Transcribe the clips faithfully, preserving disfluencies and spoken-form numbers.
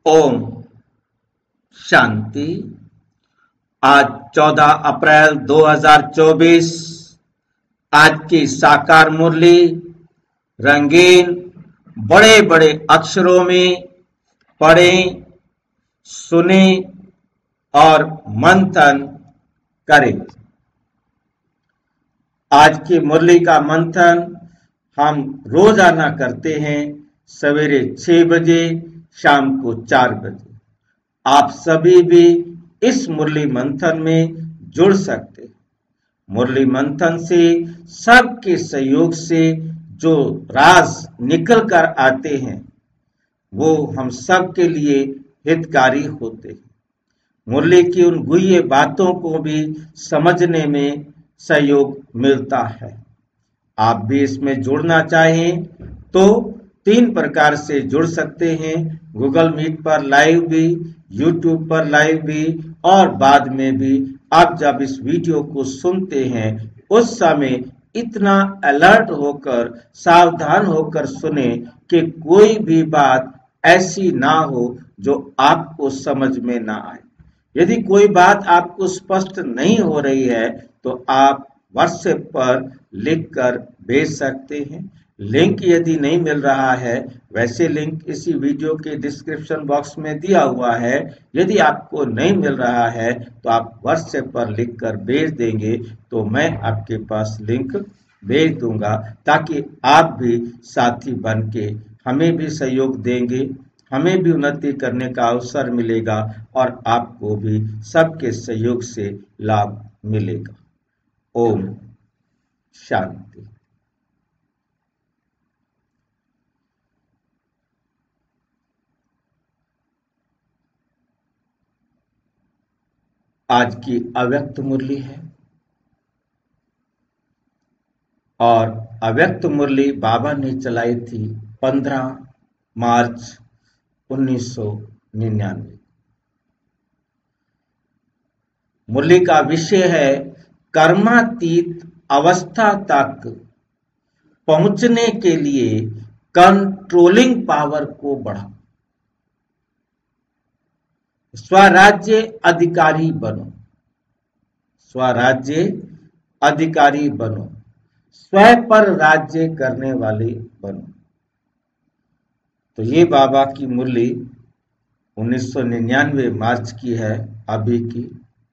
ओम शांति। आज चौदह अप्रैल दो हज़ार चौबीस। आज की साकार मुरली रंगीन बड़े बड़े अक्षरों में पढ़ें, सुने और मंथन करें। आज की मुरली का मंथन हम रोजाना करते हैं, सवेरे छह बजे, शाम को चार बजे। आप सभी भी इस मुरली मंथन में जुड़ सकते हैं। मुरली मंथन से सबके सहयोग से जो राज निकल कर आते हैं वो हम सब के लिए हितकारी होते हैं। मुरली की उन गुह्य बातों को भी समझने में सहयोग मिलता है। आप भी इसमें जुड़ना चाहें तो तीन प्रकार से जुड़ सकते हैं, गूगल मीट पर लाइव भी, यूट्यूब पर लाइव भी और बाद में भी। आप जब इस वीडियो को सुनते हैं उस समय इतना अलर्ट होकर, सावधान होकर सुने कि कोई भी बात ऐसी ना हो जो आपको समझ में ना आए। यदि कोई बात आपको स्पष्ट नहीं हो रही है तो आप व्हाट्सएप पर लिखकर भेज सकते हैं। लिंक यदि नहीं मिल रहा है, वैसे लिंक इसी वीडियो के डिस्क्रिप्शन बॉक्स में दिया हुआ है। यदि आपको नहीं मिल रहा है तो आप व्हाट्सएप पर लिखकर भेज देंगे तो मैं आपके पास लिंक भेज दूंगा, ताकि आप भी साथी बन के हमें भी सहयोग देंगे, हमें भी उन्नति करने का अवसर मिलेगा और आपको भी सबके सहयोग से लाभ मिलेगा। ओम शांति। आज की अव्यक्त मुरली है और अव्यक्त मुरली बाबा ने चलाई थी पंद्रह मार्च उन्नीस सौ निन्यानवे। मुरली का विषय है कर्मातीत अवस्था तक पहुंचने के लिए कंट्रोलिंग पावर को बढ़ाओ, स्वराज्य अधिकारी बनो, स्वराज्य अधिकारी बनो, स्वयं पर राज्य करने वाले बनो। तो ये बाबा की मुरली उन्नीस सौ निन्यानवे मार्च की है, अभी की।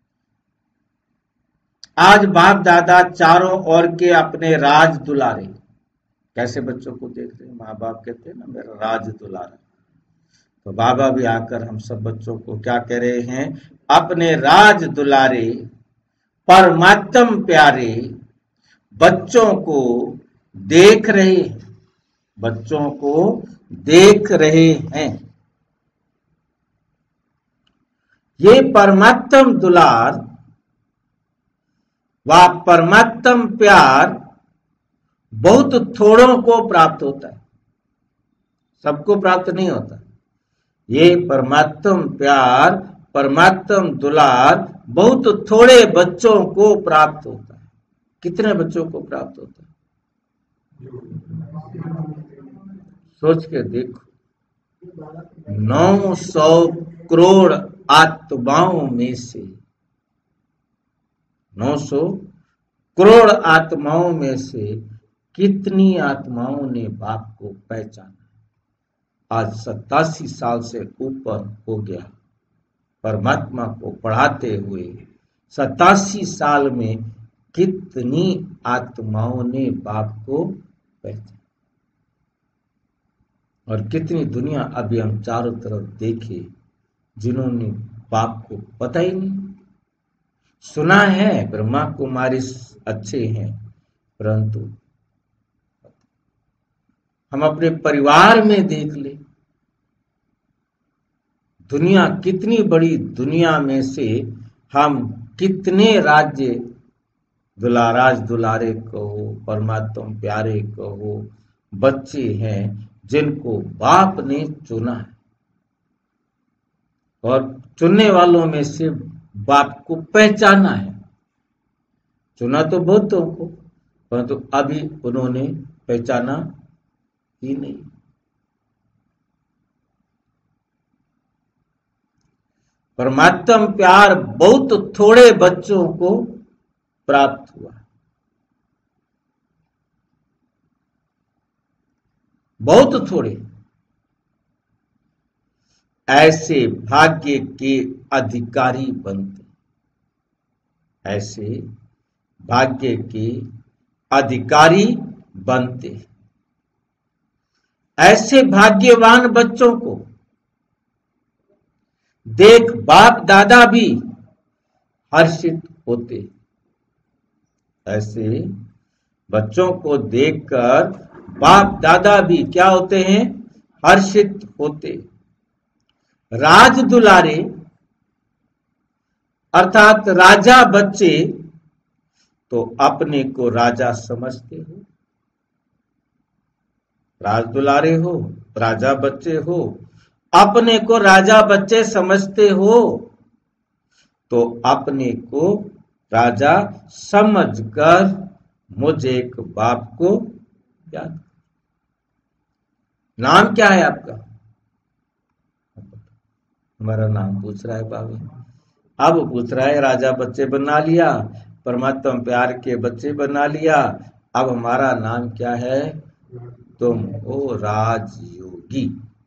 आज बाप दादा चारों ओर के अपने राज दुलारे, कैसे बच्चों को देख रहे हैं, माँ बाप कहते हैं ना मेरा राज दुलारा। तो बाबा भी आकर हम सब बच्चों को क्या कह रहे हैं, अपने राज दुलारे परमात्म प्यारे बच्चों को देख रहे हैं, बच्चों को देख रहे हैं। ये परमात्म दुलार व परमात्म प्यार बहुत थोड़ों को प्राप्त होता है, सबको प्राप्त नहीं होता। ये परमात्म प्यार, परमात्म दुलार बहुत थोड़े बच्चों को प्राप्त होता है। कितने बच्चों को प्राप्त होता है, सोच के देखो। नौ सौ करोड़ आत्माओं में से, नौ सौ करोड़ आत्माओं में से कितनी आत्माओं ने बाप को पहचाना। आज सत्तासी साल से ऊपर हो गया परमात्मा को पढ़ाते हुए। सत्तासी साल में कितनी आत्माओं ने बाप को पहचाना, और कितनी दुनिया अभी हम चारों तरफ देखे जिन्होंने बाप को पता ही नहीं। सुना है ब्रह्मा कुमारी अच्छे हैं, परंतु हम अपने परिवार में देख ले, दुनिया कितनी बड़ी, दुनिया में से हम कितने राज्य दुलाराज दुलारे कहो, परमात्मा प्यारे कहो, बच्चे हैं जिनको बाप ने चुना है। और चुनने वालों में से बाप को पहचाना है। चुना तो बहुतों को, परंतु अभी उन्होंने पहचाना ही नहीं। परमात्म प्यार बहुत थोड़े बच्चों को प्राप्त हुआ, बहुत थोड़े। ऐसे भाग्य के अधिकारी बनते, ऐसे भाग्य के अधिकारी बनते। ऐसे भाग्यवान बच्चों को देख बाप दादा भी हर्षित होते। ऐसे बच्चों को देखकर बाप दादा भी क्या होते हैं? हर्षित होते। राज दुलारे अर्थात राजा बच्चे तो अपने को राजा समझते हो। राज दुलारे हो, राजा बच्चे हो, अपने को राजा बच्चे समझते हो, तो अपने को राजा समझकर मुझे एक बाप को याद। नाम क्या है आपका? हमारा नाम पूछ रहा है बाबा। अब पूछ रहा है राजा बच्चे बना लिया, परमात्मा प्यार के बच्चे बना लिया, अब हमारा नाम क्या है? तुम हो राजयोगी।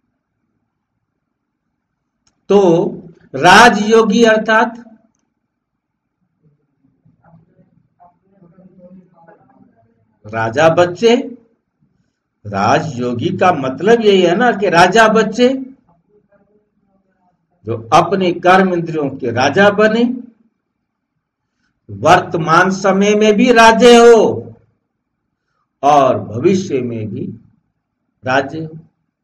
तो राजयोगी अर्थात राजा बच्चे। राजयोगी का मतलब यही है ना कि राजा बच्चे जो अपने कर्म इंद्रियों के राजा बने, वर्तमान समय में भी राजे हो और भविष्य में भी राजे हो।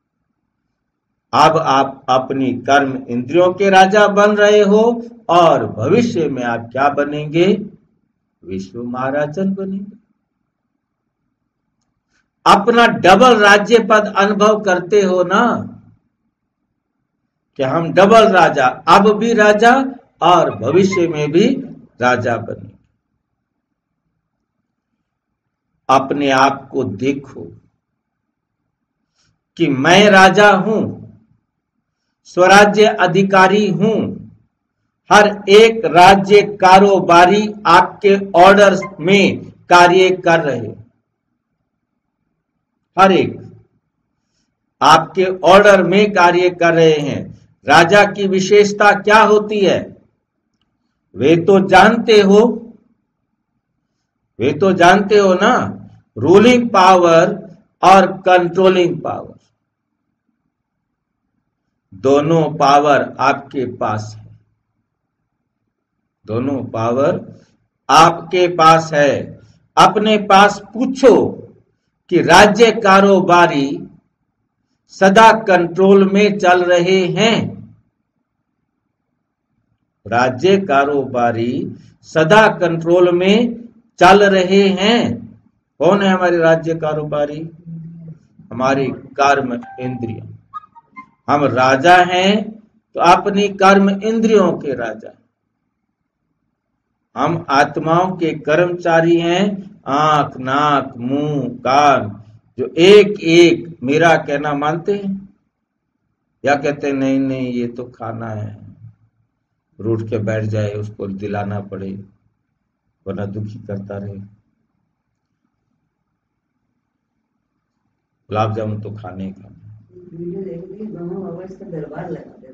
अब आप अपनी कर्म इंद्रियों के राजा बन रहे हो और भविष्य में आप क्या बनेंगे? विश्व महाराजन बनेंगे। अपना डबल राज्य पद अनुभव करते हो ना कि हम डबल राजा, अब भी राजा और भविष्य में भी राजा बने। अपने आप को देखो कि मैं राजा हूं, स्वराज्य अधिकारी हूं, हर एक राज्य कारोबारी आपके ऑर्डर में कार्य कर रहे, हर एक आपके ऑर्डर में कार्य कर रहे हैं। राजा की विशेषता क्या होती है? वे तो जानते हो, वे तो जानते हो ना, रूलिंग पावर और कंट्रोलिंग पावर, दोनों पावर आपके पास है, दोनों पावर आपके पास है। अपने पास पूछो कि राज्य कारोबारी सदा कंट्रोल में चल रहे हैं, राज्य कारोबारी सदा कंट्रोल में चल रहे हैं। कौन है हमारे राज्य कारोबारी? हमारी कर्म इंद्रिय। हम राजा हैं तो अपनी कर्म इंद्रियों के राजा, हम आत्माओं के कर्मचारी हैं, आंख नाक मुंह कान, जो एक एक मेरा कहना मानते हैं या कहते हैं नहीं नहीं ये तो खाना है, रूठ के बैठ जाए, उसको दिलाना पड़े वरना दुखी करता रहे। गुलाब जामुन तो खाने ही खाने। दरबार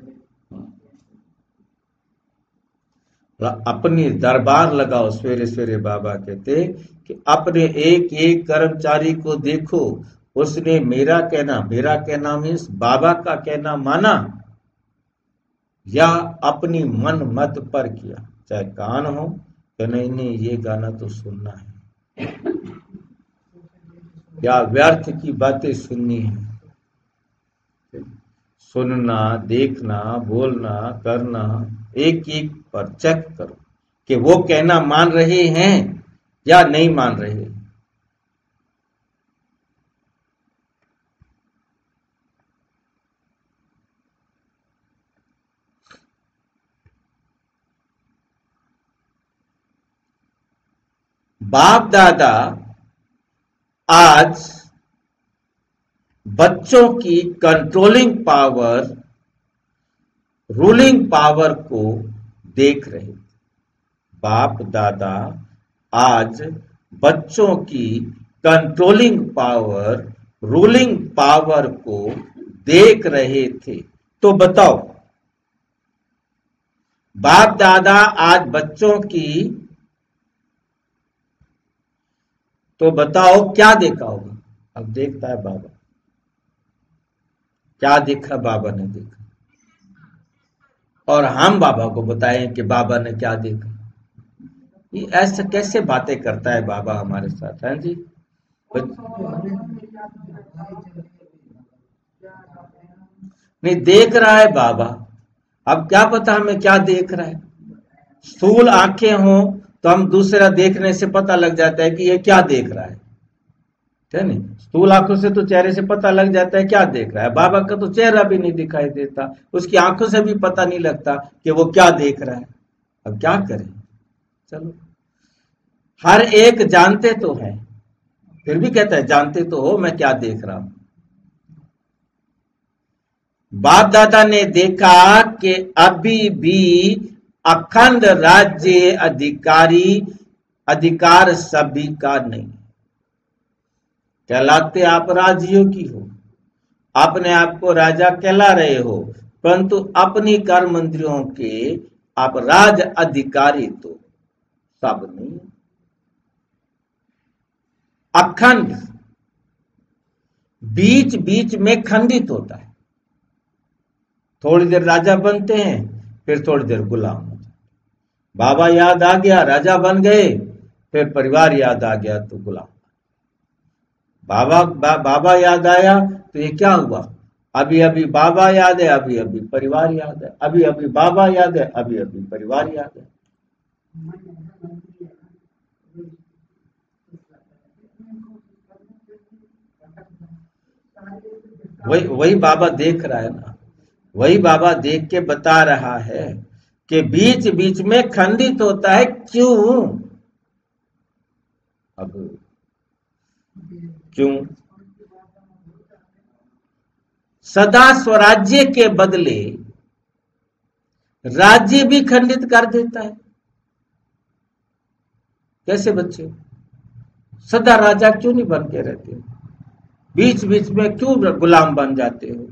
अपनी दरबार लगाओ। सवेरे सवेरे बाबा कहते कि अपने एक एक कर्मचारी को देखो, उसने मेरा कहना, मेरा कहना मीन्स बाबा का कहना माना या अपनी मन मत पर किया। चाहे कान हो कि नहीं नहीं ये गाना तो सुनना है, या व्यर्थ की बातें सुननी है। सुनना, देखना, बोलना, करना, एक एक पर चेक करो कि वो कहना मान रहे हैं या नहीं मान रहे। बाप दादा आज बच्चों की कंट्रोलिंग पावर रूलिंग पावर को देख रहे थे। बाप दादा आज बच्चों की कंट्रोलिंग पावर, रूलिंग पावर को देख रहे थे। तो बताओ, बाप दादा आज बच्चों की, तो बताओ क्या देखा होगा? अब देखता है बाबा, क्या देखा बाबा ने देखा, और हम बाबा को बताएं कि बाबा ने क्या देखा। ये ऐसे कैसे बातें करता है बाबा हमारे साथ, हैं जी? नहीं देख रहा है बाबा, अब क्या पता हमें क्या देख रहा है। स्थूल आंखें हो तो हम दूसरा देखने से पता लग जाता है कि ये क्या देख रहा है, है नहीं? स्थूल आंखों से तो चेहरे से पता लग जाता है क्या देख रहा है। बाबा का तो चेहरा भी नहीं दिखाई देता, उसकी आंखों से भी पता नहीं लगता कि वो क्या देख रहा है। अब क्या करें? चलो, हर एक जानते तो है, फिर भी कहता है जानते तो हो मैं क्या देख रहा हूं। बाप दादा ने देखा कि अभी भी अखंड राज्य अधिकारी अधिकार सभी का नहीं। कहलाते आप राज्यों की हो, अपने आप को राजा कहला रहे हो, परंतु अपनी कर्म इंद्रियों के आप राज अधिकारी तो सब नहीं। अखंड बीच बीच में खंडित होता है। थोड़ी देर राजा बनते हैं, फिर थोड़ी देर गुलाम हो जाते। बाबा याद आ गया राजा बन गए, फिर परिवार याद आ गया तो गुलाम। बाबा बा, बाबा याद आया तो ये क्या हुआ? अभी अभी बाबा याद है, अभी अभी परिवार याद है, अभी अभी बाबा याद है, अभी अभी परिवार याद है। वही वही बाबा देख रहा है ना, वही बाबा देख के बता रहा है कि बीच बीच में खंडित होता है। क्यों? अब क्यों? सदा स्वराज्य के बदले राज्य भी खंडित कर देता है। कैसे बच्चे? सदा राजा क्यों नहीं बन के रहते? बीच बीच में क्यों गुलाम बन जाते हो?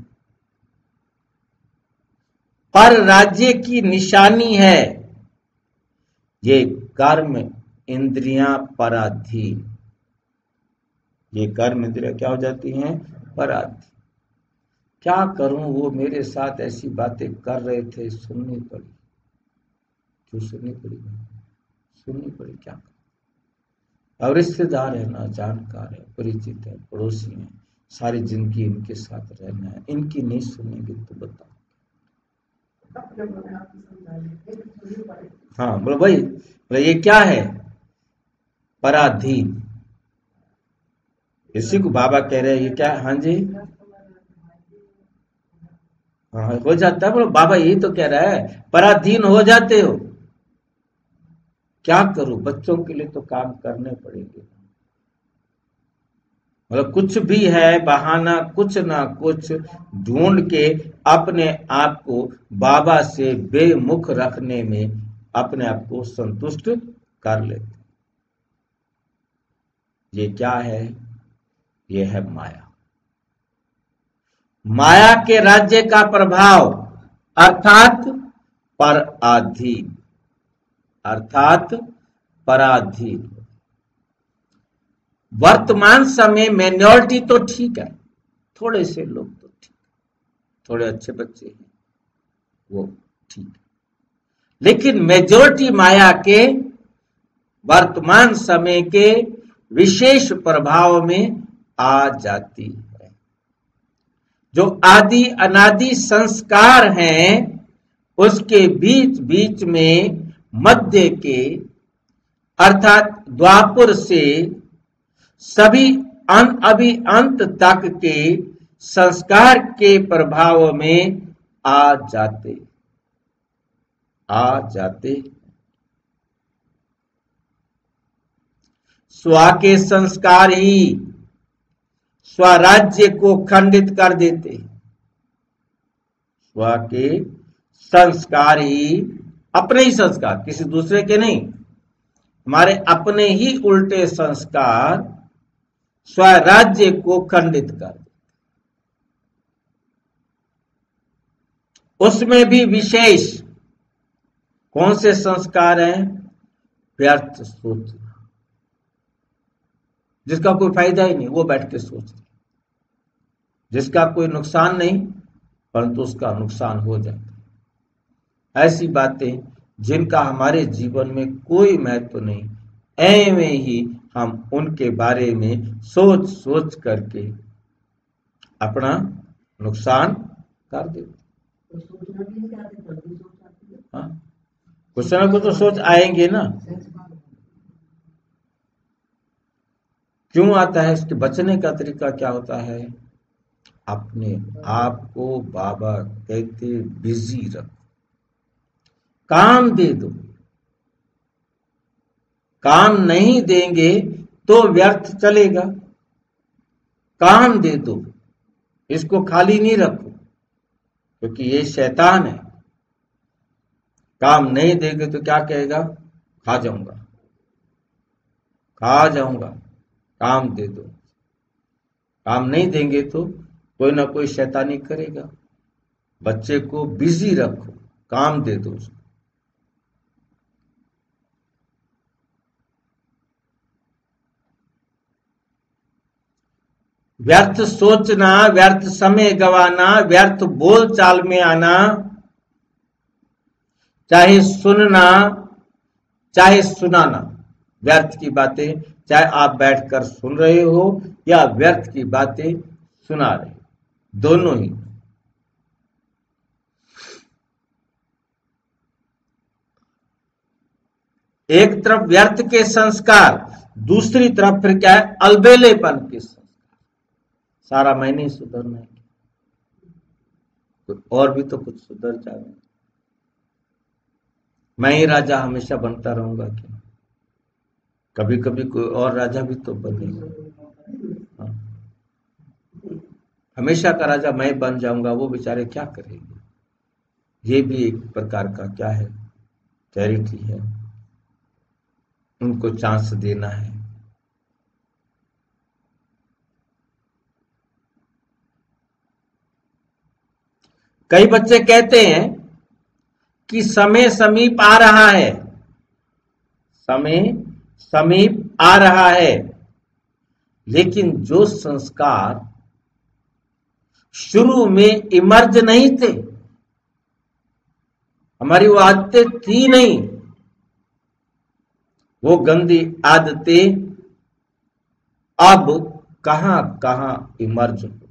पर राज्य की निशानी है ये कर्म इंद्रियां पराधीन। ये कर्म इंद्रियां क्या हो जाती हैं? पराधीन। क्या करूं, वो मेरे साथ ऐसी बातें कर रहे थे, सुननी पड़ी। क्यों सुननी पड़ी? सुननी पड़ी, क्या करूं? अब रिश्तेदार है ना, जानकार है, परिचित है, पड़ोसी है, सारी जिंदगी इनके साथ रहना है, इनकी नहीं सुनेंगे तो बताओ। हाँ बोलो भाई, बोले ये क्या है? पराधीन। इसी को बाबा कह रहे हैं ये क्या? हाँ जी, हाँ हो जाता है। बोलो बाबा यही तो कह रहा है, पराधीन हो जाते हो। क्या करूं, बच्चों के लिए तो काम करने पड़ेंगे। मतलब कुछ भी है बहाना, कुछ ना कुछ ढूंढ के अपने आप को बाबा से बेमुख रखने में अपने आप को संतुष्ट कर लेते। ये क्या है? ये है माया। माया के राज्य का प्रभाव, अर्थात पराधीन, अर्थात पराधीन। वर्तमान समय मेजॉरिटी तो ठीक है, थोड़े से लोग तो ठीक, थोड़े अच्छे बच्चे हैं वो ठीक है, लेकिन मेजॉरिटी माया के वर्तमान समय के विशेष प्रभाव में आ जाती है। जो आदि अनादि संस्कार हैं उसके बीच बीच में मध्य के अर्थात द्वापर से सभी अं, अभी अंत तक के संस्कार के प्रभाव में आ जाते आ जाते स्व के संस्कार ही स्वराज्य को खंडित कर देते। स्व के संस्कार ही, अपने ही संस्कार, किसी दूसरे के नहीं, हमारे अपने ही उल्टे संस्कार स्वराज्य को खंडित कर देते। उसमें भी विशेष कौन से संस्कार हैं? व्यर्थ सोचना, जिसका कोई फायदा ही नहीं वो बैठ के सोचते, जिसका कोई नुकसान नहीं परंतु उसका नुकसान हो जाता है। ऐसी बातें जिनका हमारे जीवन में कोई महत्व नहीं, ऐਵੇਂ ही हम उनके बारे में सोच सोच करके अपना नुकसान कर देते। हाँ, कुछ ना कुछ तो सोच आएंगे ना। क्यों आता है? इसके बचने का तरीका क्या होता है? अपने आप को बाबा कहते बिजी रखो, काम दे दो। काम नहीं देंगे तो व्यर्थ चलेगा, काम दे दो, इसको खाली नहीं रखो, क्योंकि ये शैतान है। काम नहीं देंगे तो क्या कहेगा? खा जाऊंगा, खा जाऊंगा। काम दे दो। काम नहीं देंगे तो कोई ना कोई शैतानी करेगा। बच्चे को बिजी रखो, काम दे दो उसको। व्यर्थ सोचना, व्यर्थ समय गवाना, व्यर्थ बोल चाल में आना, चाहे सुनना चाहे सुनाना, व्यर्थ की बातें, चाहे आप बैठकर सुन रहे हो या व्यर्थ की बातें सुना रहे, दोनों ही। एक तरफ व्यर्थ के संस्कार, दूसरी तरफ फिर क्या है? अलबेलेपन के संस्कार। सारा मैं नहीं सुधरना है, और भी तो कुछ सुधर जाए। मैं ही राजा हमेशा बनता रहूंगा क्या? कभी कभी कोई और राजा भी तो बनेगा। हाँ। हमेशा का राजा मैं बन जाऊंगा, वो बेचारे क्या करेंगे? ये भी एक प्रकार का क्या है? चैरिटी है, उनको चांस देना है। कई बच्चे कहते हैं कि समय समीप आ रहा है, समय समीप आ रहा है, लेकिन जो संस्कार शुरू में इमर्ज नहीं थे, हमारी वो आदतें थी नहीं, वो गंदी आदतें अब कहां कहां इमर्ज हो जाती,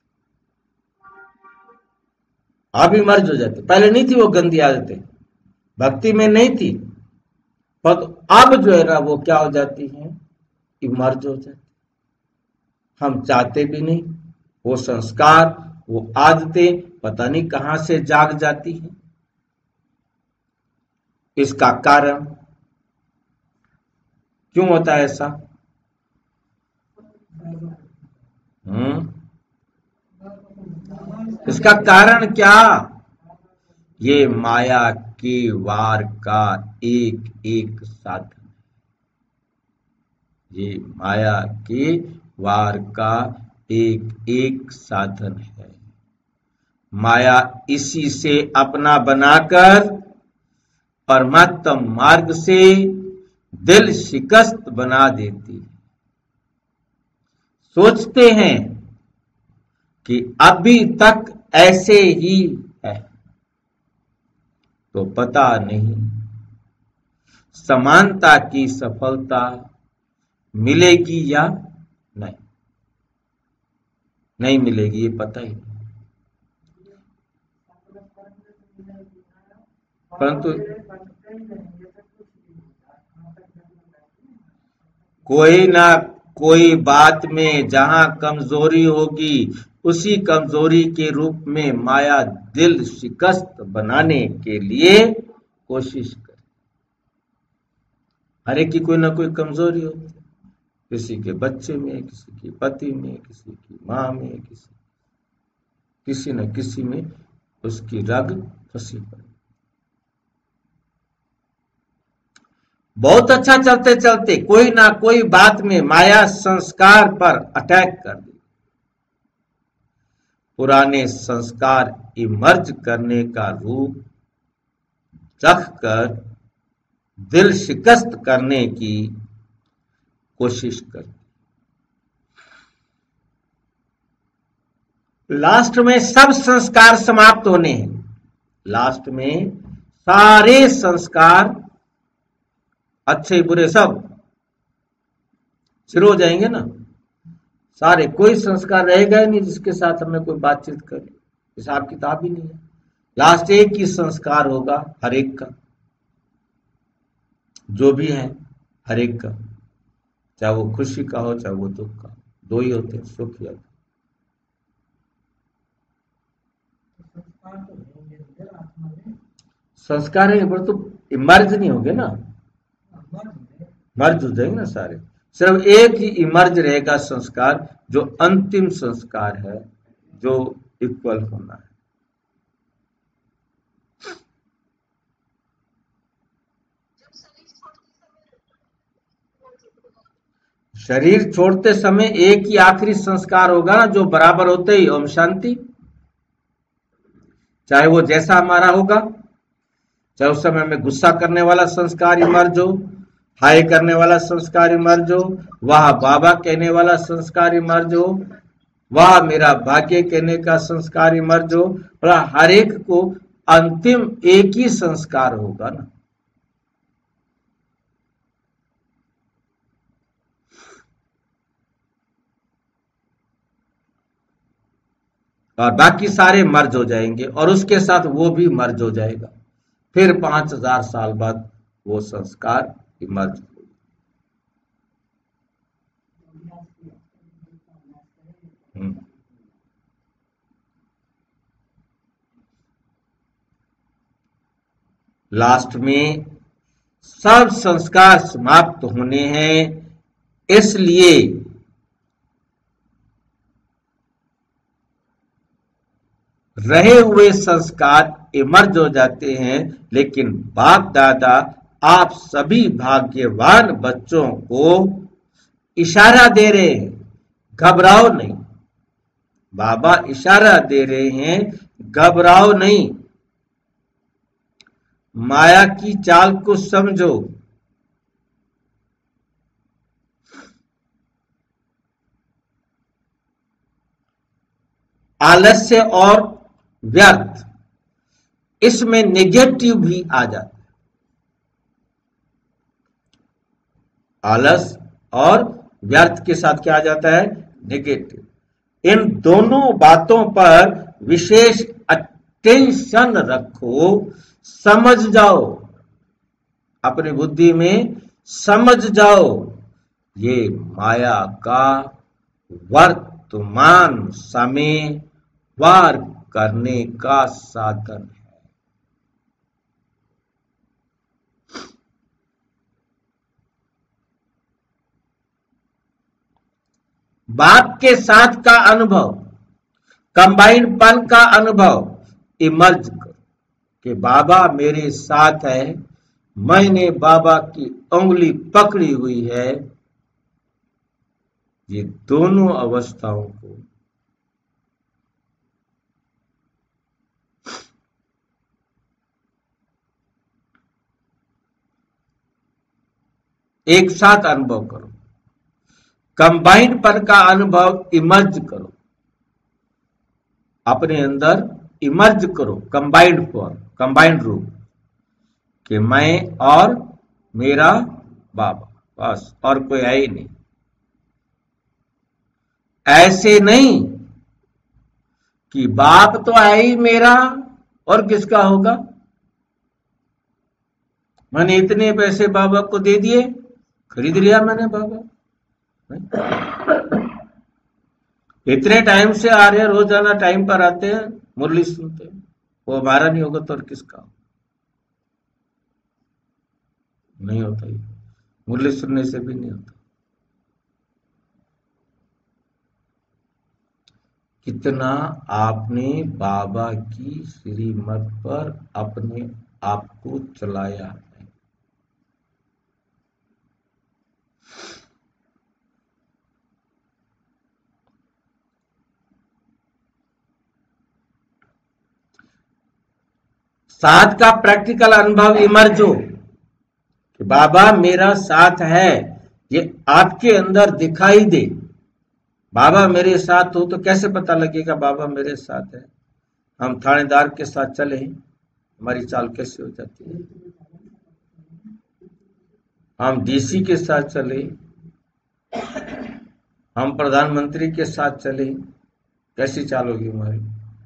अब इमर्ज हो जाती। पहले नहीं थी वो गंदी आदतें, भक्ति में नहीं थी, पर अब जो है ना वो क्या हो जाती है? इमर्ज हो जाती। हम चाहते भी नहीं, वो संस्कार, वो आदतें पता नहीं कहां से जाग जाती हैं। इसका कारण क्यों होता है ऐसा? हम्म इसका कारण क्या? ये माया के वार का एक एक साधन, ये माया के वार का एक एक साधन है। माया इसी से अपना बनाकर परमात्म मार्ग से दिल शिकस्त बना देती है। सोचते हैं कि अभी तक ऐसे ही है, तो पता नहीं समानता की सफलता मिलेगी या नहीं, नहीं मिलेगी, ये पता ही नहीं। परंतु कोई ना कोई बात में जहां कमजोरी होगी, उसी कमजोरी के रूप में माया दिल शिकस्त बनाने के लिए कोशिश करे। हर एक की कोई ना कोई कमजोरी होती है, किसी के बच्चे में, किसी के पति में, किसी की माँ में, किसी किसी न किसी में उसकी रग फंसी पड़ी। बहुत अच्छा चलते चलते कोई ना कोई बात में माया संस्कार पर अटैक कर दी। पुराने संस्कार इमर्ज करने का रूप रख कर दिल शिकस्त करने की कोशिश कर। लास्ट में सब संस्कार समाप्त होने हैं। लास्ट में सारे संस्कार अच्छे बुरे सब शुरू हो जाएंगे ना, सारे, कोई संस्कार रहेगा ही नहीं जिसके साथ हमें कोई बातचीत करे, हिसाब किताब ही नहीं है। लास्ट एक ही संस्कार होगा हर एक का, जो भी है हर एक का, चाहे वो खुशी का हो चाहे वो दुख का, दो ही होते हैं, सुख या दुख। संस्कार है पर तो इमर्ज नहीं होंगे ना, मर्ज हो जाएंगे ना सारे। सिर्फ एक ही इमर्ज रहेगा संस्कार, जो अंतिम संस्कार है, जो इक्वल होना है। शरीर छोड़ते समय एक ही आखिरी संस्कार होगा ना, जो बराबर होते ही ओम शांति, चाहे वो जैसा हमारा होगा, चाहे उस समय में गुस्सा करने वाला संस्कार इमर्ज हो, हाय करने वाला संस्कार इमर्ज हो, वाह बाबा कहने वाला संस्कार इमर्ज हो, वाह मेरा भाग्य कहने का संस्कार इमर्ज हो, हर एक को अंतिम एक ही संस्कार होगा ना। और बाकी सारे मर्ज हो जाएंगे और उसके साथ वो भी मर्ज हो जाएगा। फिर पांच हजार साल बाद वो संस्कार इमर्ज हो। लास्ट में सब संस्कार समाप्त होने हैं, इसलिए रहे हुए संस्कार इमर्ज हो जाते हैं। लेकिन बाप दादा आप सभी भाग्यवान बच्चों को इशारा दे रहे हैं, घबराओ नहीं। बाबा इशारा दे रहे हैं, घबराओ नहीं, माया की चाल को समझो। आलस्य और व्यर्थ, इसमें नेगेटिव भी आ जाता है। आलस और व्यर्थ के साथ क्या आ जाता है? नेगेटिव। इन दोनों बातों पर विशेष अटेंशन रखो, समझ जाओ, अपनी बुद्धि में समझ जाओ, ये माया का वर्तमान समय वार करने का साधन है। बाप के साथ का अनुभव, कंबाइंड पन का अनुभव इमर्ज कर कि बाबा मेरे साथ है, मैंने बाबा की उंगली पकड़ी हुई है। ये दोनों अवस्थाओं को एक साथ अनुभव करो, कंबाइंड पर का अनुभव इमर्ज करो, अपने अंदर इमर्ज करो, कंबाइंड फॉर्म, कंबाइंड रूप कि मैं और मेरा बाबा, बस, और कोई है ही नहीं। ऐसे नहीं कि बाप तो है ही मेरा और किसका होगा, मैंने इतने पैसे बाबा को दे दिए, खरीद लिया मैंने बाबा। इतने टाइम से आ रहे हैं, रोजाना टाइम पर आते हैं, मुरली सुनते हैं, वो हमारा नहीं होगा तो और किसका? नहीं होता, ही मुरली सुनने से भी नहीं होता। कितना आपने बाबा की श्रीमत पर अपने आप को चलाया है। साथ का प्रैक्टिकल अनुभव इमर्ज हो कि बाबा मेरा साथ है, ये आपके अंदर दिखाई दे। बाबा मेरे साथ हो तो कैसे पता लगेगा बाबा मेरे साथ है? हम थानेदार के साथ चले, हमारी चाल कैसे हो जाती है? हम डीसी के साथ चले, हम प्रधानमंत्री के साथ चले, कैसी चाल होगी हमारी?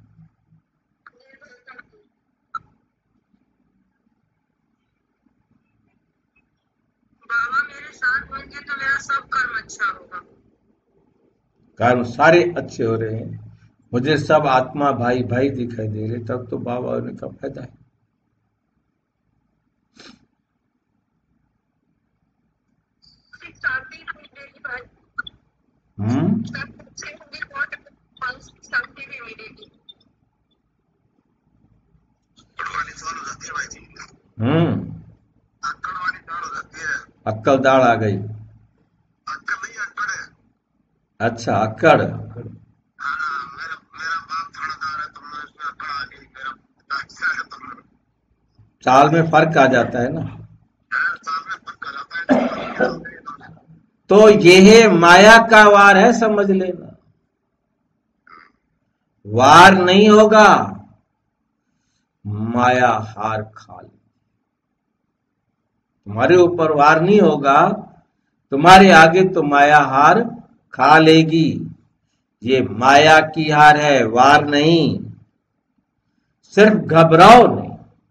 बाबा मेरे साथ होंगे तो मेरा सब कर्म अच्छा होगा। कर्म सारे अच्छे हो रहे हैं, मुझे सब आत्मा भाई भाई दिखाई दे रहे, तब तो बाबा होने का फायदा है। शांति मिलेगी भाई, हम्म सबसे होंगे बहुत मानसिक शांति भी मिलेगी। वाली चालू हो जाती है भाई जी, हम्म अक्कड़ वाली चालू हो जाती है। अक्कल दाढ़ आ गई। अक्कड़ नहीं अक्कड़ है। अच्छा अक्कड़। हाँ मेरा मेरा बाप थानेदार है तो मैं उसमें अक्कड़ आ गई, मेरा पिता अच्छा है तो मैं चाल में फर्क आ जाता है ना। हर साल में पक्का जाता है, नहीं तो नहीं तो तो यह माया का वार है, समझ लेना। वार नहीं होगा, माया हार खा ले। तुम्हारे ऊपर वार नहीं होगा, तुम्हारे आगे तो माया हार खा लेगी। ये माया की हार है, वार नहीं। सिर्फ घबराओ नहीं।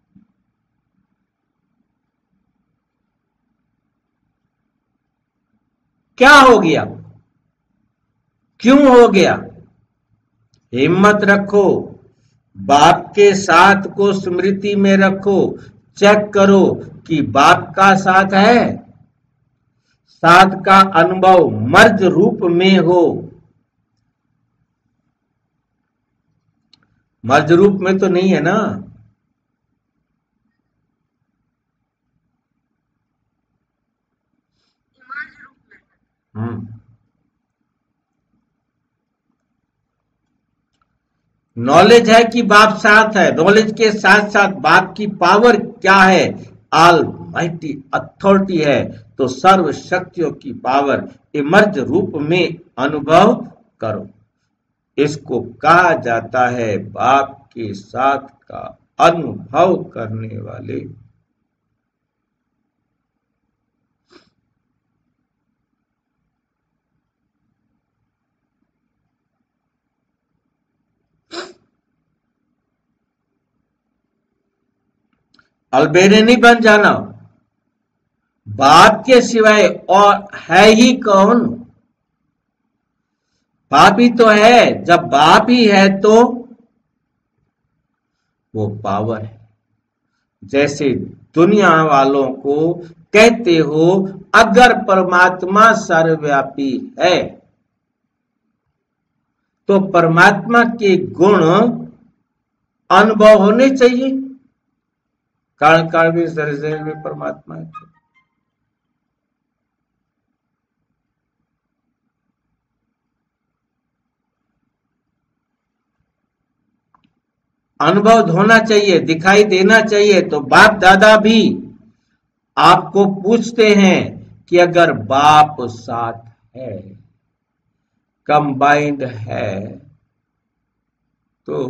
क्या हो गया, क्यों हो गया? हिम्मत रखो, बाप के साथ को स्मृति में रखो, चेक करो कि बाप का साथ है। साथ का अनुभव मर्ज रूप में हो। मर्ज रूप में तो नहीं है ना? इमाज रूप में। हम्म नॉलेज है कि बाप साथ है, नॉलेज के साथ साथ बाप की पावर क्या है? ऑल माइटी अथॉरिटी है। तो सर्व शक्तियों की पावर इमर्ज रूप में अनुभव करो। इसको कहा जाता है बाप के साथ का अनुभव करने वाले। अलबेरे नहीं बन जाना। बाप के सिवाय और है ही कौन? बाप ही तो है। जब बाप ही है तो वो पावर है। जैसे दुनिया वालों को कहते हो अगर परमात्मा सर्वव्यापी है तो परमात्मा के गुण अनुभव होने चाहिए। कारण काल भी शरीर में परमात्मा है। अनुभव होना चाहिए, दिखाई देना चाहिए। तो बाप दादा भी आपको पूछते हैं कि अगर बाप साथ है, कंबाइंड है, तो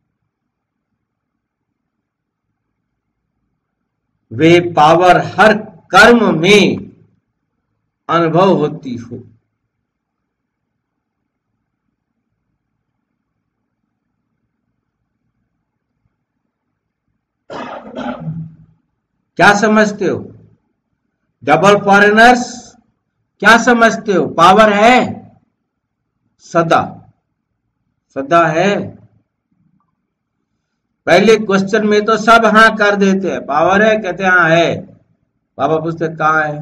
वे पावर हर कर्म में अनुभव होती हो। क्या समझते हो? डबल फॉरेनर्स क्या समझते हो? पावर है सदा, सदा है। पहले क्वेश्चन में तो सब हाँ कर देते हैं, पावर है, कहते हैं हाँ है। बाबा पूछते कहाँ है?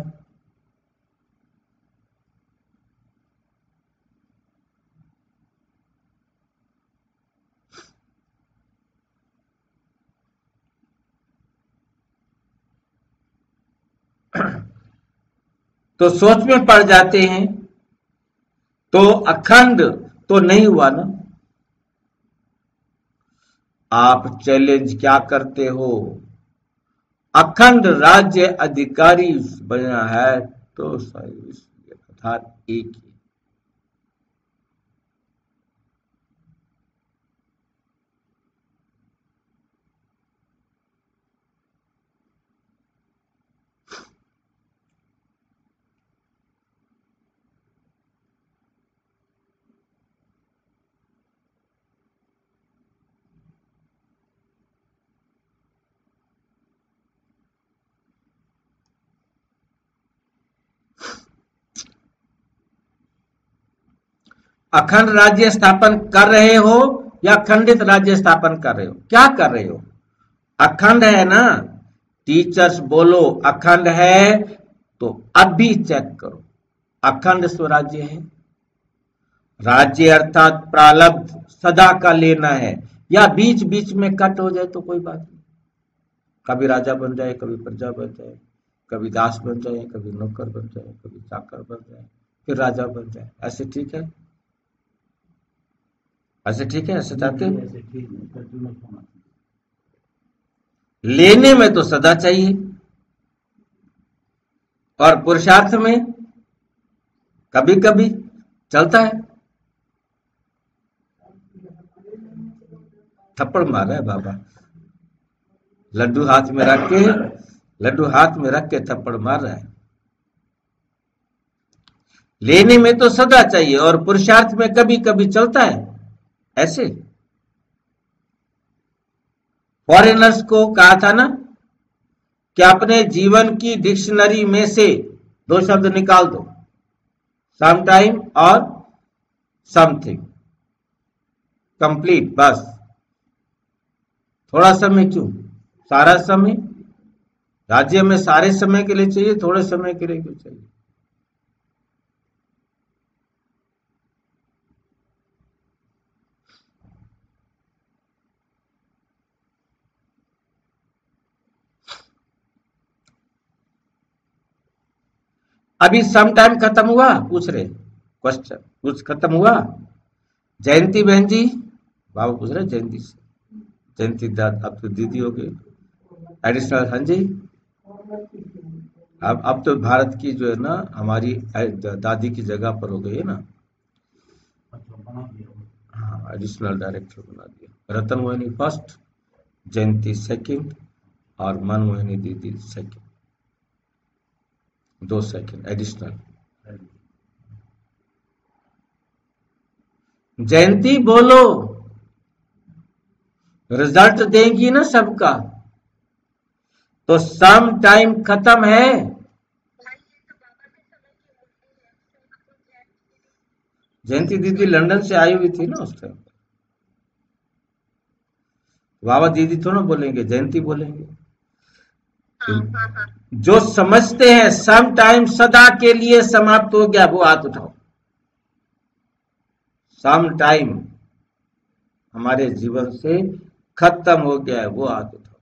तो सोच में पड़ जाते हैं, तो अखंड तो नहीं हुआ ना। आप चैलेंज क्या करते हो? अखंड राज्य अधिकारी बनना है तो अर्थात एक ही। अखंड राज्य स्थापन कर रहे हो या खंडित राज्य स्थापन कर रहे हो? क्या कर रहे हो? अखंड है ना? टीचर्स बोलो अखंड है, तो अभी चेक करो अखंड स्वराज्य है। राज्य अर्थात प्रारब्ध सदा का लेना है, या बीच बीच में कट हो जाए तो कोई बात नहीं। कभी राजा बन जाए, कभी प्रजा बन जाए, कभी दास बन जाए, कभी नौकर बन जाए, कभी चाकर बन जाए, फिर राजा बन जाए, ऐसे ठीक है? ऐसे ठीक है? ऐसे चाहते हो? लेने में तो सदा चाहिए, और पुरुषार्थ में कभी कभी चलता है। थप्पड़ मार रहा है बाबा, लड्डू हाथ में रख के लड्डू हाथ में रख के थप्पड़ मार रहा है। लेने में तो सदा चाहिए और पुरुषार्थ में कभी कभी चलता है। ऐसे फॉरेनर्स को कहा था ना कि अपने जीवन की डिक्शनरी में से दो शब्द निकाल दो, सम टाइम और समथिंग, कंप्लीट। बस थोड़ा समय क्यों, सारा समय। राज्य में सारे समय के लिए चाहिए, थोड़े समय के लिए क्यों चाहिए? अभी सम टाइम खत्म हुआ, पूछ रहे क्वेश्चन, कुछ खत्म हुआ? जयंती बहन जी, बाबू पूछ रहे जयंती से, जयंती अब तो दीदी हो गई एडिशनल। हाँ जी, अब अब तो भारत की जो है ना हमारी दादी की जगह पर हो गई है ना। हाँ, एडिशनल डायरेक्टर बना दिया। रतन मोहिनी फर्स्ट, जयंती सेकंड और मन मोहिनी दीदी सेकंड, दो सेकंड एडिशनल। जयंती बोलो, रिजल्ट देंगी ना सबका। तो सम टाइम खत्म है। जयंती दीदी लंदन से आई हुई थी ना उस टाइम। बाबा दीदी थोड़ा बोलेंगे, जयंती बोलेंगे। जो समझते हैं सम टाइम सदा के लिए समाप्त हो गया, वो हाथ उठाओ। सम टाइम हमारे जीवन से खत्म हो गया है, वो हाथ उठाओ।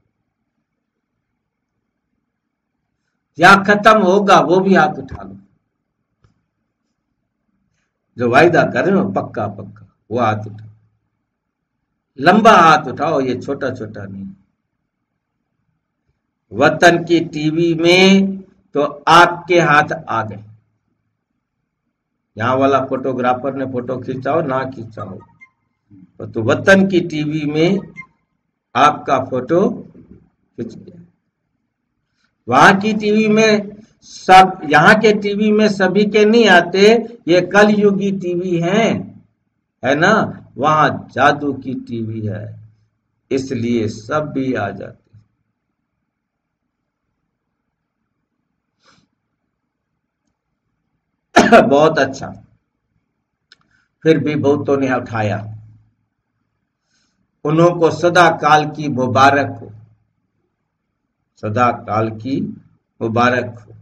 या खत्म होगा, वो भी हाथ उठा लो। जो वायदा कर रहे हो पक्का पक्का, वो हाथ उठाओ। लंबा हाथ उठाओ, ये छोटा छोटा नहीं। वतन की टीवी में तो आपके हाथ आ गए। यहां वाला फोटोग्राफर ने फोटो खींचाओ ना खींचाओ, तो वतन की टीवी में आपका फोटो खींच गया। वहां की टीवी में सब, यहाँ के टीवी में सभी के नहीं आते, ये कलयुगी टीवी है है ना। वहां जादू की टीवी है, इसलिए सब भी आ जाते। बहुत अच्छा, फिर भी बहुतों ने उठाया। उन्हों को सदा काल की मुबारक हो, सदा काल की मुबारक हो।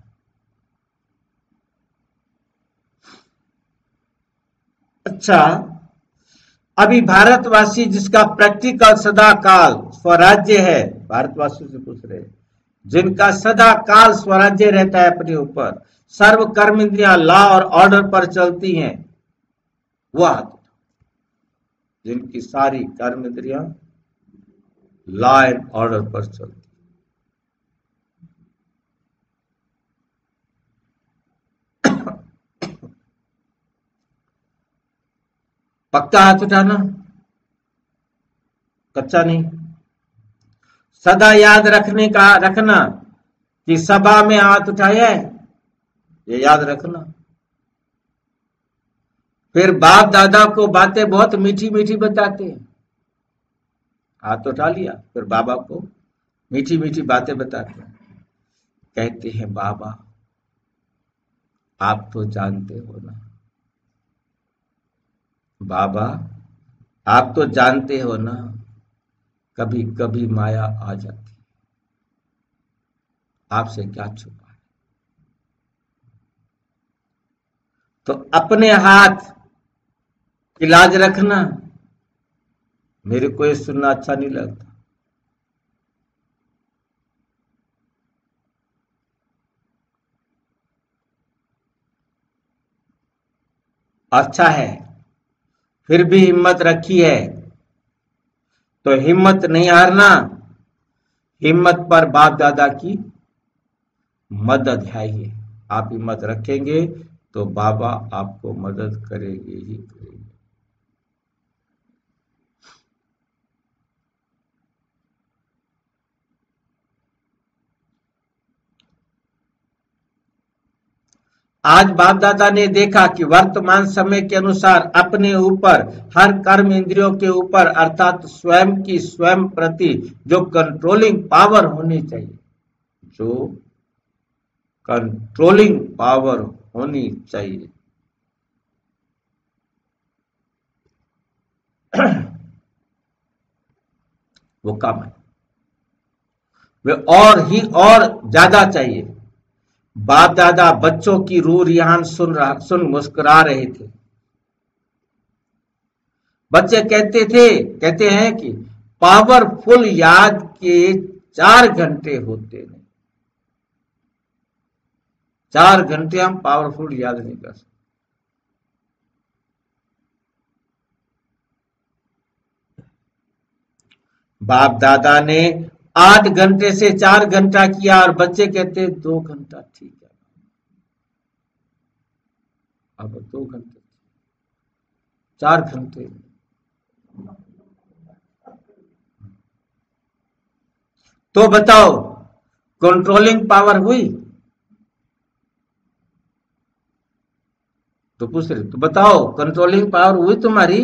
अच्छा, अभी भारतवासी जिसका प्रैक्टिकल सदा काल स्वराज्य है, भारतवासियों से पूछ रहे, जिनका सदा काल स्वराज्य रहता है अपने ऊपर, सर्व कर्म इंद्रियां लॉ और ऑर्डर पर चलती हैं, वो हाथ उठाओ। जिनकी सारी कर्म इंद्रियां लॉ एंड ऑर्डर पर चलती, पक्का हाथ उठाना, कच्चा नहीं। सदा याद रखने का रखना कि सभा में हाथ उठाया है, ये याद रखना। फिर बाप दादा को बातें बहुत मीठी मीठी बताते हैं, हाथ उठा लिया, फिर बाबा को मीठी मीठी बातें बताते हैं, कहते हैं बाबा आप तो जानते हो ना, बाबा आप तो जानते हो ना, कभी कभी माया आ जाती, आपसे क्या छुपा है। तो अपने हाथ की लाज रखना। मेरे को ये सुनना अच्छा नहीं लगता, अच्छा है, फिर भी हिम्मत रखी है, तो हिम्मत नहीं हारना। हिम्मत पर बाप दादा की मदद है ही, आप हिम्मत रखेंगे तो बाबा आपको मदद करेंगे ही करेंगे। आज बाप दादा ने देखा कि वर्तमान समय के अनुसार अपने ऊपर, हर कर्म इंद्रियों के ऊपर अर्थात स्वयं की स्वयं प्रति जो कंट्रोलिंग पावर होनी चाहिए, जो कंट्रोलिंग पावर होनी चाहिए, वो कम है, वे और ही और ज्यादा चाहिए। बाप दादा बच्चों की रूह रिहान सुन रहा सुन मुस्कुरा रहे थे। बच्चे कहते थे कहते हैं कि पावरफुल याद के चार घंटे होते हैं, चार घंटे हम पावरफुल याद नहीं कर सकते। बाप दादा ने आठ घंटे से चार घंटा किया और बच्चे कहते दो घंटा ठीक है, अब दो घंटे चार घंटे। तो बताओ कंट्रोलिंग पावर हुई? तो पूछ रहे तो बताओ कंट्रोलिंग पावर हुई तुम्हारी?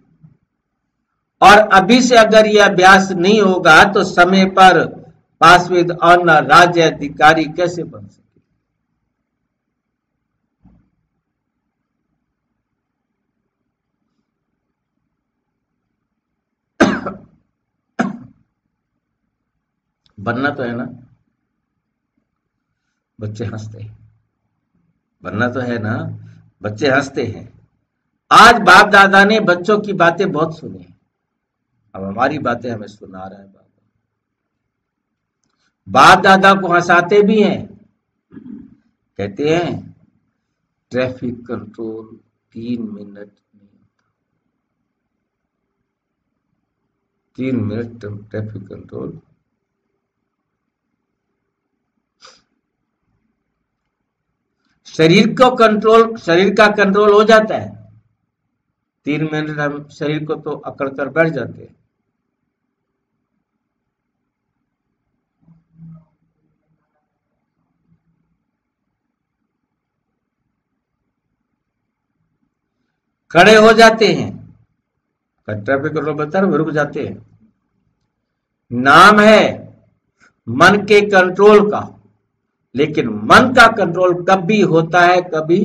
और अभी से अगर यह अभ्यास नहीं होगा तो समय पर पासविद और राज्य अधिकारी कैसे बन सके? बनना तो है ना, बच्चे हंसते हैं, बनना तो है ना, बच्चे हंसते हैं। आज बाप दादा ने बच्चों की बातें बहुत सुनी, अब हमारी बातें हमें सुना रहा है बाबा। बाप दादा को हंसाते भी हैं, कहते हैं ट्रैफिक कंट्रोल तीन मिनट नहीं होता, तीन मिनट ट्रैफिक कंट्रोल। शरीर को कंट्रोल, शरीर का कंट्रोल हो जाता है, तीन मिनट हम शरीर को तो अकड़ कर बैठ जाते हैं। खड़े हो जाते हैं, ट्रैफिक कंट्रोल बता रहे, रुक जाते हैं। नाम है मन के कंट्रोल का, लेकिन मन का कंट्रोल कब भी होता है, कभी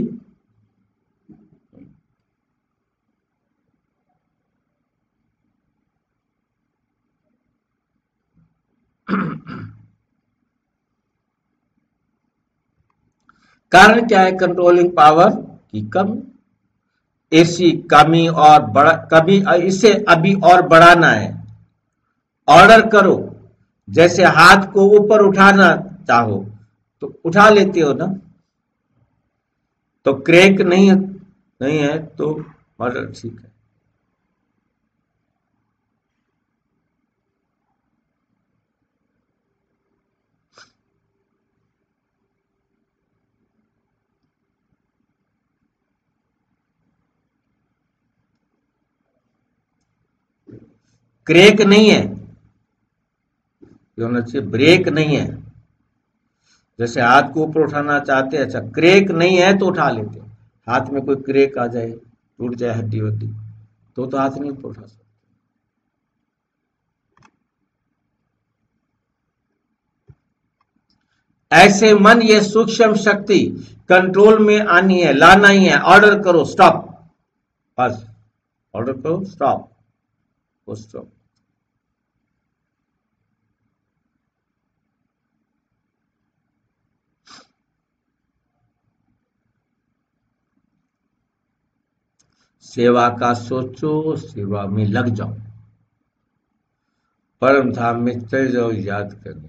कारण क्या है? कंट्रोलिंग पावर की कमी। ऐसी कमी और बड़ा कभी इसे अभी और बढ़ाना है। ऑर्डर करो, जैसे हाथ को ऊपर उठाना चाहो तो उठा लेते हो ना, तो क्रैक नहीं नहीं है तो मर्डर ठीक है। क्रैक नहीं है, होना चाहिए ब्रेक नहीं है। जैसे हाथ को ऊपर उठाना चाहते हैं, अच्छा क्रैक नहीं है तो उठा लेते हैं। हाथ में कोई क्रैक आ जाए, टूट जाए हड्डी वड्डी, तो तो हाथ नहीं उठा सकते। ऐसे मन ये सूक्ष्म शक्ति कंट्रोल में आनी है, लाना ही है। ऑर्डर करो स्टॉप, बस ऑर्डर करो स्टॉप, वो स्टॉप। सेवा का सोचो, सेवा में लग जाओ, परम धाम में चले जाओ याद करने।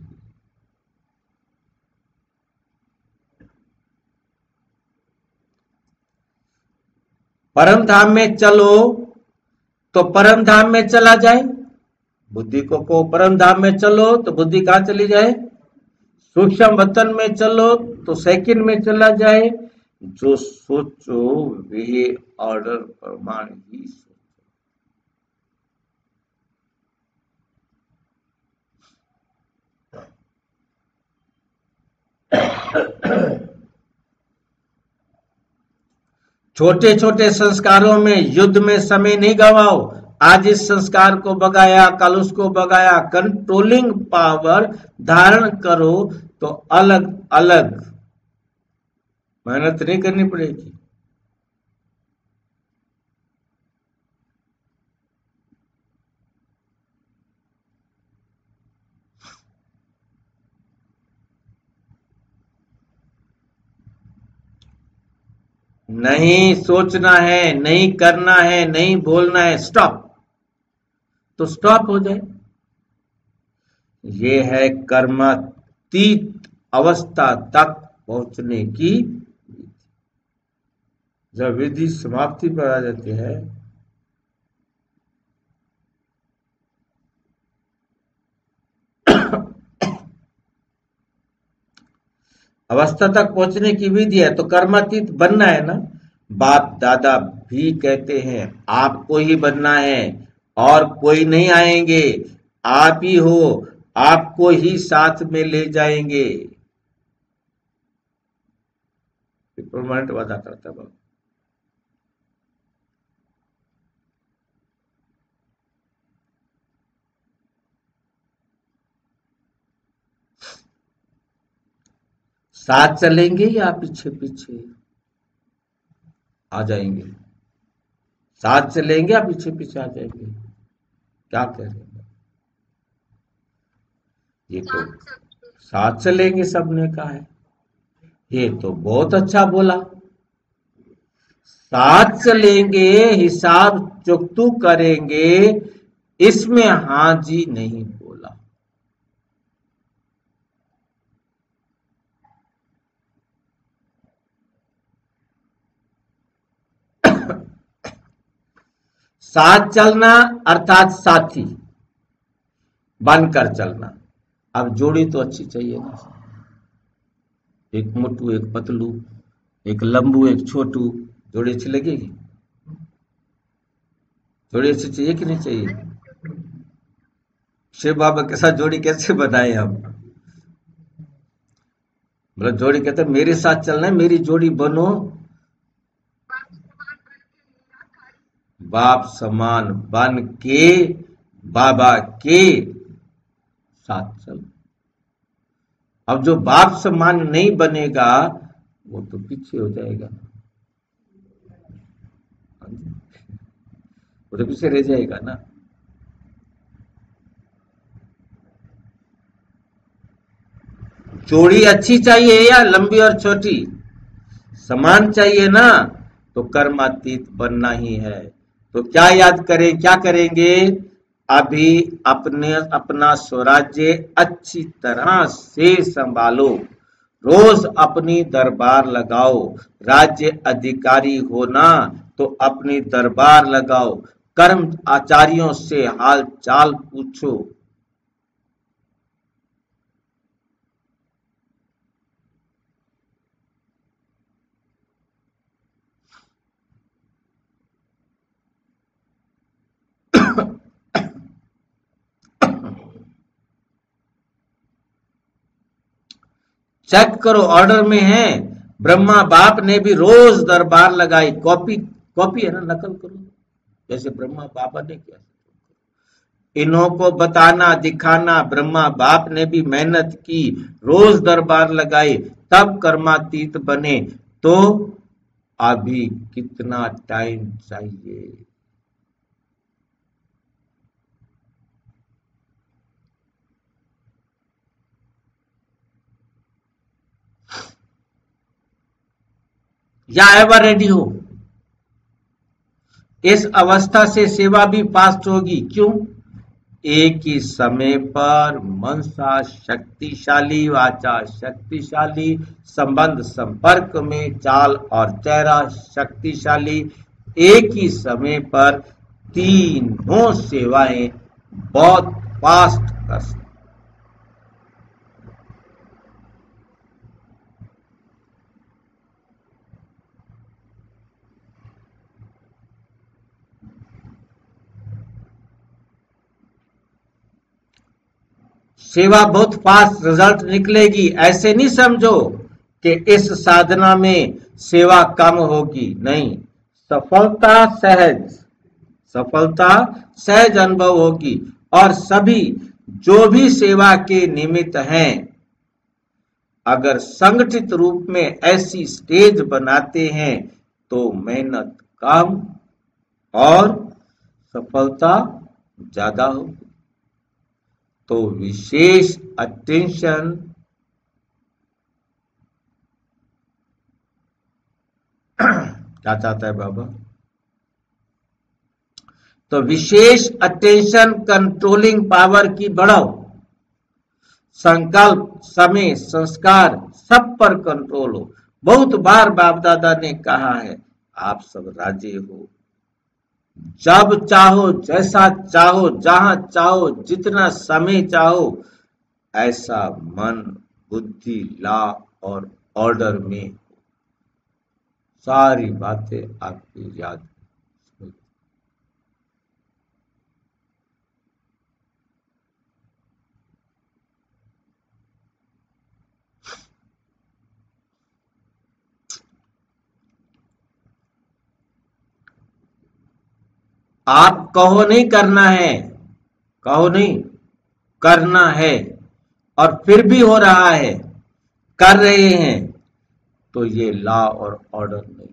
परम धाम में चलो तो परम धाम में चला जाए। बुद्धि को को परम धाम में चलो तो बुद्धि कहां चली जाए? सूक्ष्म वतन में चलो तो सेकंड में चला जाए। जो सोचो वे ऑर्डर प्रमाण ही सोचो। छोटे छोटे संस्कारों में युद्ध में समय नहीं गवाओ। आज इस संस्कार को बगाया, कल उसको बगाया। कंट्रोलिंग पावर धारण करो तो अलग अलग मेहनत नहीं करनी पड़ेगी। नहीं सोचना है, नहीं करना है, नहीं बोलना है, स्टॉप, तो स्टॉप हो जाए। ये है कर्मातीत अवस्था तक पहुंचने की। जब विधि समाप्ति पर आ जाती है अवस्था तक पहुंचने की विधि है, तो कर्मातीत बनना है ना। बाप दादा भी कहते हैं आपको ही बनना है और कोई नहीं आएंगे, आप ही हो, आपको ही साथ में ले जाएंगे। परमानेंट वादा करता बाप। साथ चलेंगे या पीछे पीछे आ जाएंगे? साथ चलेंगे या पीछे पीछे आ जाएंगे? क्या कह रहे हैं? ये तो साथ चलेंगे सबने कहा है। ये तो बहुत अच्छा बोला, साथ चलेंगे, हिसाब चुकतू करेंगे, इसमें हाँ जी नहीं बोला। साथ चलना अर्थात साथी बनकर चलना। अब जोड़ी तो अच्छी चाहिए ना, एक मोटू एक पतलू, एक लंबू एक छोटू, जोड़ी अच्छी लगेगी? जोड़ी अच्छी चाहिए कि नहीं चाहिए? शिव बाबा के साथ जोड़ी कैसे बनाए हम? मतलब जोड़ी कहते मेरे साथ चलना है, मेरी जोड़ी बनो, बाप समान बन के बाबा के साथ चल। अब जो बाप समान नहीं बनेगा वो तो पीछे हो जाएगा, वो तो पीछे रह जाएगा ना। जोड़ी अच्छी चाहिए या लंबी और छोटी? समान चाहिए ना, तो कर्मातीत बनना ही है। तो क्या याद करें, क्या करेंगे? अभी अपने अपना स्वराज्य अच्छी तरह से संभालो, रोज अपनी दरबार लगाओ। राज्य अधिकारी हो ना तो अपनी दरबार लगाओ। कर्म आचार्यों से हाल चाल पूछो। चेक करो, ऑर्डर में है। ब्रह्मा बाप ने भी रोज दरबार लगाई। कॉपी कॉपी है ना, नकल करो जैसे ब्रह्मा बाबा ने किया। इन्हों को बताना दिखाना, ब्रह्मा बाप ने भी मेहनत की, रोज दरबार लगाए, तब कर्मातीत बने। तो अभी कितना टाइम चाहिए? या एवर रेडी हो? इस अवस्था से सेवा भी पास्ट होगी। क्यों? एक ही समय पर मनसा शक्तिशाली, वाचा शक्तिशाली, संबंध संपर्क में चाल और चेहरा शक्तिशाली। एक ही समय पर तीनों सेवाएं बहुत फास्ट कर सकती। सेवा बहुत फास्ट रिजल्ट निकलेगी। ऐसे नहीं समझो कि इस साधना में सेवा कम होगी, नहीं। सफलता सहज सफलता सहज अनुभव होगी। और सभी जो भी सेवा के निमित्त हैं, अगर संगठित रूप में ऐसी स्टेज बनाते हैं तो मेहनत कम और सफलता ज्यादा होगी। तो विशेष अटेंशन क्या चाहता है बाबा? तो विशेष अटेंशन कंट्रोलिंग पावर की बढ़ाओ। संकल्प, समय, संस्कार सब पर कंट्रोल हो। बहुत बार बाप दादा ने कहा है, आप सब राजे हो। जब चाहो, जैसा चाहो, जहां चाहो, जितना समय चाहो, ऐसा मन, बुद्धि, ला और ऑर्डर में सारी बातें आपकी याद। आप कहो नहीं करना है, कहो नहीं करना है, और फिर भी हो रहा है, कर रहे हैं, तो ये लॉ और ऑर्डर नहीं।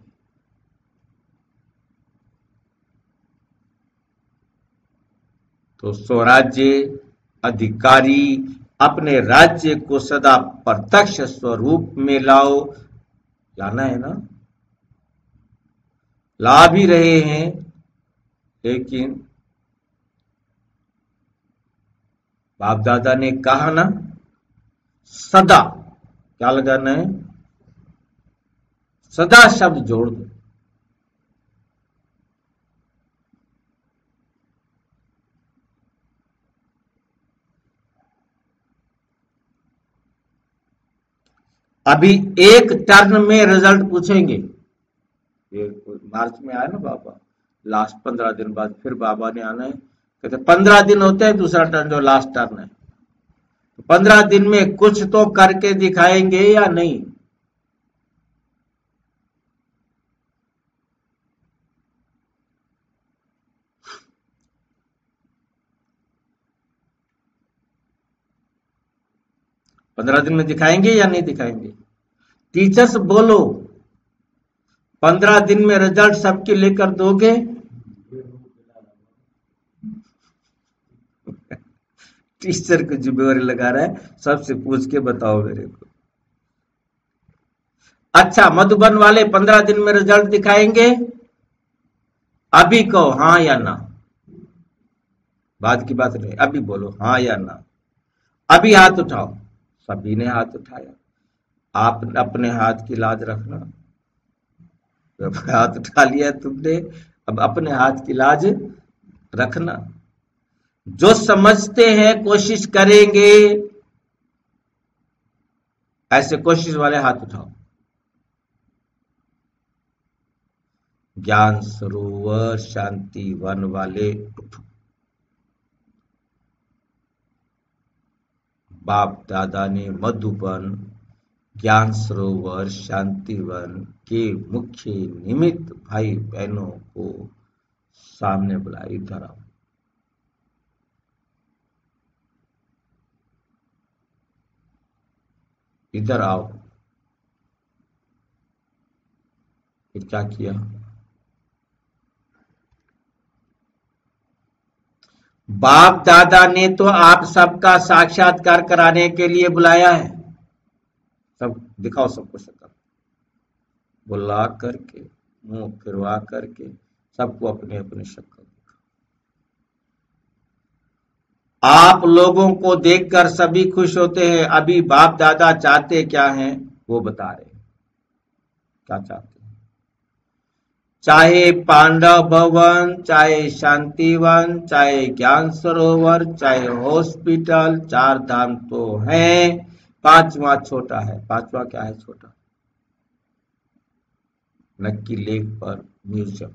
तो स्वराज्य अधिकारी अपने राज्य को सदा प्रत्यक्ष स्वरूप में लाओ। लाना है ना, ला भी रहे हैं, लेकिन बाप दादा ने कहा ना, सदा क्या लगाना है? सदा शब्द जोड़ दो। अभी एक टर्न में रिजल्ट पूछेंगे। ये मार्च में आया ना बाबा, लास्ट पंद्रह दिन बाद फिर बाबा ने आना है। कहते पंद्रह दिन होते हैं दूसरा टर्न, जो लास्ट टर्न है। पंद्रह दिन में कुछ तो करके दिखाएंगे या नहीं? पंद्रह दिन में दिखाएंगे या नहीं दिखाएंगे? टीचर्स बोलो, पंद्रह दिन में रिजल्ट सबके लेकर दोगे? टीचर को जिम्मेवारी लगा रहा है, सबसे पूछ के बताओ मेरे को। अच्छा, मधुबन वाले पंद्रह दिन में रिजल्ट दिखाएंगे? अभी कहो हाँ या ना। बाद की बात नहीं, अभी बोलो हाँ या ना। अभी हाथ उठाओ। सभी ने हाथ उठाया। आप अपने हाथ की लाज रखना। जब हाथ उठा लिया तुमने, अब अपने हाथ की लाज रखना। जो समझते हैं कोशिश करेंगे, ऐसे कोशिश वाले हाथ उठाओ। ज्ञान सरोवर शांति वन वाले उठो। बाप दादा ने मधुबन ज्ञान सरोवर शांतिवन के मुख्य निमित्त भाई बहनों को सामने बुलाया। इधर आओ। इधर आओ। फिर क्या किया? बाप दादा ने तो आप सबका साक्षात्कार कराने के लिए बुलाया है। सब दिखाओ, सबको शक्ल बुला करके, मुंह फिरवा करके सबको अपने अपने शक्ल। आप लोगों को देखकर सभी खुश होते हैं। अभी बाप दादा चाहते क्या हैं वो बता रहे हैं। क्या चाहते हैं? चाहे पांडव भवन, चाहे शांतिवन, चाहे ज्ञान सरोवर, चाहे हॉस्पिटल, चार धाम तो हैं, पांचवा छोटा है। पांचवा क्या है? छोटा। नक्की लेक पर म्यूजियम।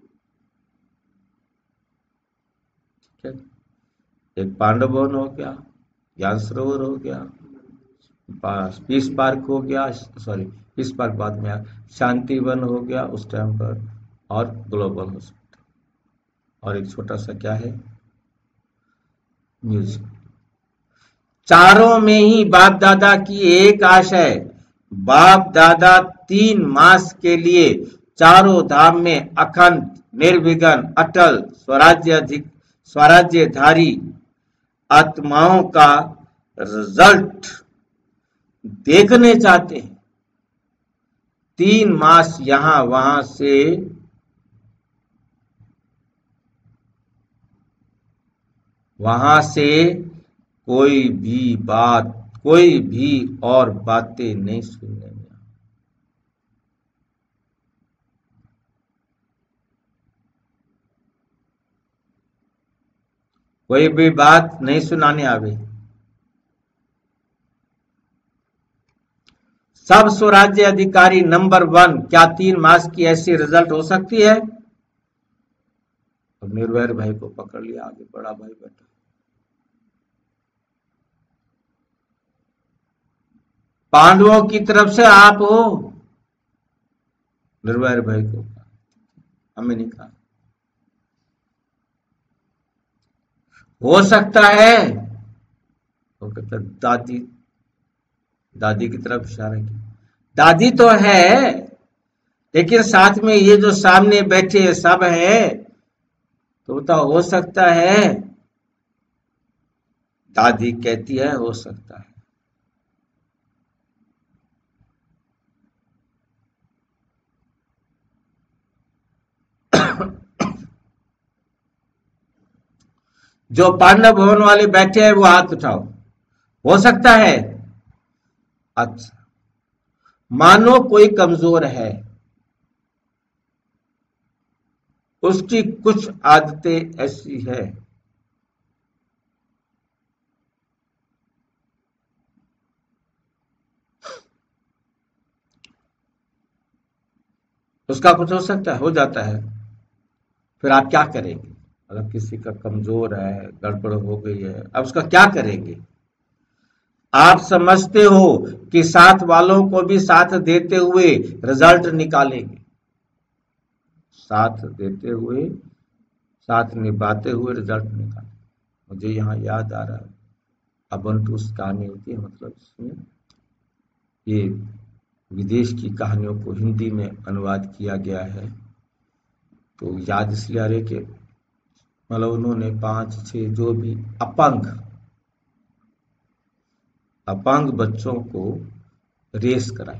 ठीक है, एक पांडव भवन हो गया, ज्ञान सरोवर हो गया, पीस पार्क हो गया, सॉरी पीस पार्क बाद में आया, शांतिवन हो गया उस टाइम पर, और ग्लोबल हॉस्पिटल, और एक छोटा सा क्या है? म्यूजियम। चारों में ही बाप दादा की एक आशा है। बाप दादा तीन मास के लिए चारों धाम में अखंड निर्विघ्न अटल स्वराज्य स्वराज्यधारी आत्माओं का रिजल्ट देखने चाहते हैं। तीन मास यहां वहां से वहां से कोई भी बात, कोई भी और बातें नहीं सुनने में। कोई भी बात नहीं सुनाने आवे। सब स्वराज्य अधिकारी नंबर वन। क्या तीन मास की ऐसी रिजल्ट हो सकती है? तो निर्वैर भाई को पकड़ लिया, आगे बड़ा भाई बैठा। पांडवों की तरफ से आप हो? निर्वैर भाई को, हमें नहीं कहा। हो सकता है? तो कहता दादी, दादी की तरफ इशारा किया। दादी तो है, लेकिन साथ में ये जो सामने बैठे सब है, तो बताओ हो सकता है? दादी कहती है हो सकता है। जो पांडव भवन वाले बैठे हैं वो हाथ उठाओ। हो सकता है? अच्छा, मानो कोई कमजोर है, उसकी कुछ आदतें ऐसी है, उसका कुछ हो सकता है, हो जाता है। फिर आप क्या करेंगे? अगर किसी का कमजोर है, गड़बड़ हो गई है, अब उसका क्या करेंगे? आप समझते हो कि साथ वालों को भी साथ देते हुए रिजल्ट निकालेंगे। साथ देते हुए, साथ निभाते हुए रिजल्ट निकालेंगे। मुझे यहाँ याद आ रहा है, अबंटू कहानी होती है, मतलब इसमें ये विदेश की कहानियों को हिंदी में अनुवाद किया गया है। तो याद इसलिए आ रहे कि मतलब उन्होंने पांच छह जो भी अपंग अपंग बच्चों को रेस कराई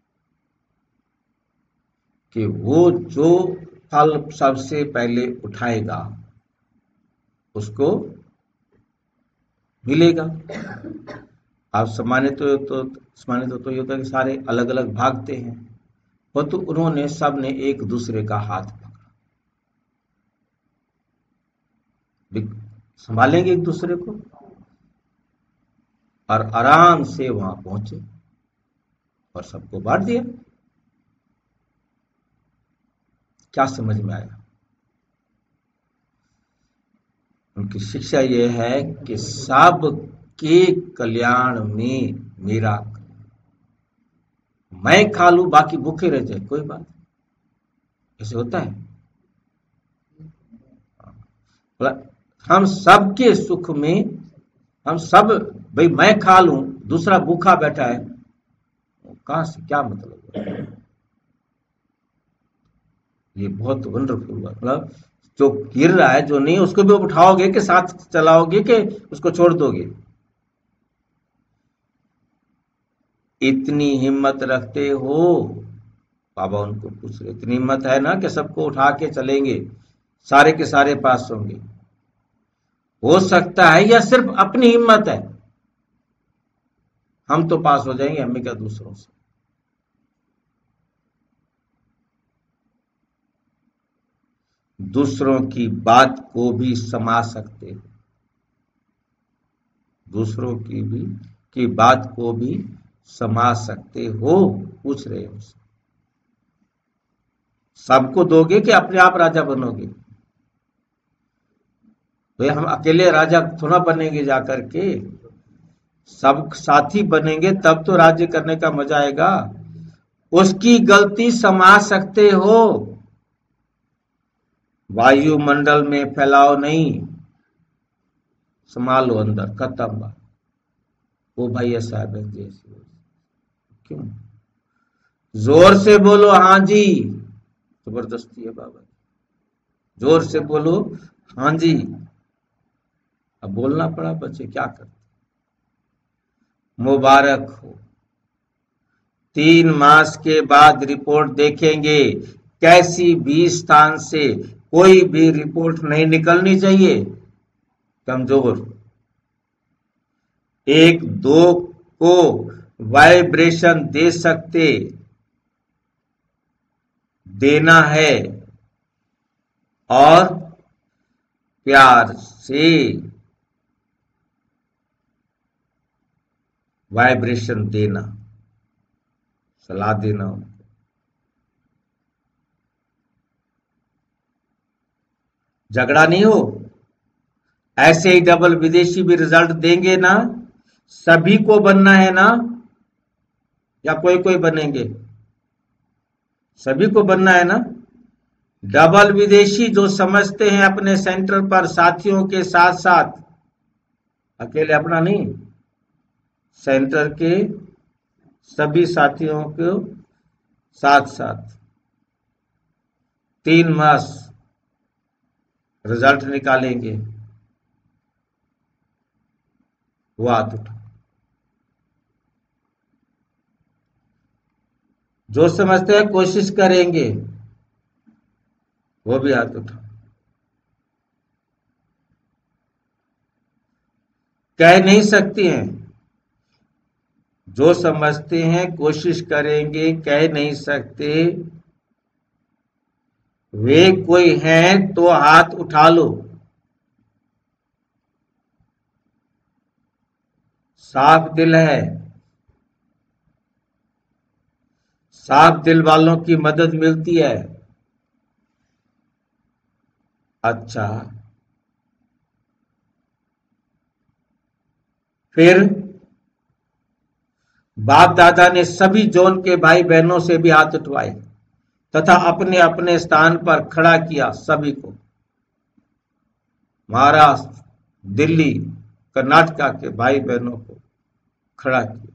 कि वो जो फल सबसे पहले उठाएगा उसको मिलेगा। आप सम्मानित हो तो सम्मानित हो तो ये होता है कि सारे अलग अलग भागते हैं, वो तो उन्होंने सब ने एक दूसरे का हाथ पकड़ा, संभालेंगे एक दूसरे को और आराम से वहां पहुंचे और सबको बांट दिया। क्या समझ में आया? उनकी शिक्षा यह है कि सब के कल्याण में मेरा, मैं खा लूं बाकी भूखे रह जाए कोई बात, ऐसे होता है? हम सबके सुख में, हम सब, भाई मैं खा लूं दूसरा भूखा बैठा है, कहां से क्या मतलब है? ये बहुत वंडरफुल हुआ। मतलब जो गिर रहा है, जो नहीं, उसको भी उठाओगे कि साथ चलाओगे कि उसको छोड़ दोगे? इतनी हिम्मत रखते हो? बाबा उनको पूछ रहे, इतनी हिम्मत है ना कि सबको उठा के चलेंगे, सारे के सारे पास होंगे? हो सकता है या सिर्फ अपनी हिम्मत है? हम तो पास हो जाएंगे, हमें क्या दूसरों से? दूसरों की बात को भी समा सकते हो, दूसरों की भी की बात को भी समा सकते हो? पूछ रहे हो, सबको दोगे कि अपने आप राजा बनोगे? भाई हम अकेले राजा थोड़ा बनेंगे, जाकर के सब साथी बनेंगे तब तो राज्य करने का मजा आएगा। उसकी गलती समा सकते हो, वायुमंडल में फैलाओ नहीं, संभालो अंदर, खत्म बात। वो भाई ऐसा है जैसे, क्यों? जोर से बोलो हाँ जी, जबरदस्ती है बाबा, जोर से बोलो हाँ जी। अब बोलना पड़ा, बच्चे क्या करते? मुबारक हो, तीन मास के बाद रिपोर्ट देखेंगे, कैसी भी स्थान से कोई भी रिपोर्ट नहीं निकलनी चाहिए कमजोर। एक दो को वाइब्रेशन दे सकते, देना है और प्यार से वाइब्रेशन देना, सलाह देना उनको। झगड़ा नहीं हो, ऐसे ही डबल विदेशी भी रिजल्ट देंगे ना? सभी को बनना है ना, या कोई कोई बनेंगे? सभी को बनना है ना। डबल विदेशी जो समझते हैं अपने सेंटर पर साथियों के साथ साथ, अकेले अपना नहीं, सेंटर के सभी साथियों को साथ साथ, तीन मास रिजल्ट निकालेंगे, वो हाथ उठा। जो समझते हैं कोशिश करेंगे, वो भी हाथ उठा। कह नहीं सकती हैं, जो समझते हैं कोशिश करेंगे, कह नहीं सकते, वे कोई हैं तो हाथ उठा लो। साफ दिल है, साफ दिल वालों की मदद मिलती है। अच्छा, फिर बाप दादा ने सभी जोन के भाई बहनों से भी हाथ उठवाए तथा अपने अपने स्थान पर खड़ा किया। सभी को, महाराष्ट्र, दिल्ली, कर्नाटका के भाई बहनों को खड़ा किया।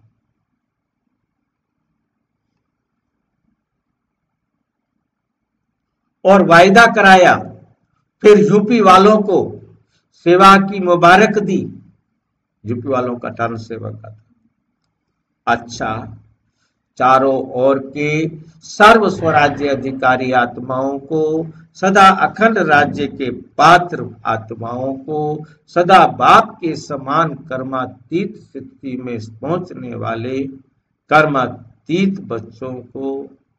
और वायदा कराया। फिर यूपी वालों को सेवा की मुबारक दी। यूपी वालों का टर्न सेवा का था। अच्छा, चारों ओर के सर्व स्वराज्य अधिकारी आत्माओं को सदा अखंड राज्य के पात्र आत्माओं को, सदा बाप के समान कर्मातीत स्थिति में पहुंचने वाले कर्मातीत बच्चों को,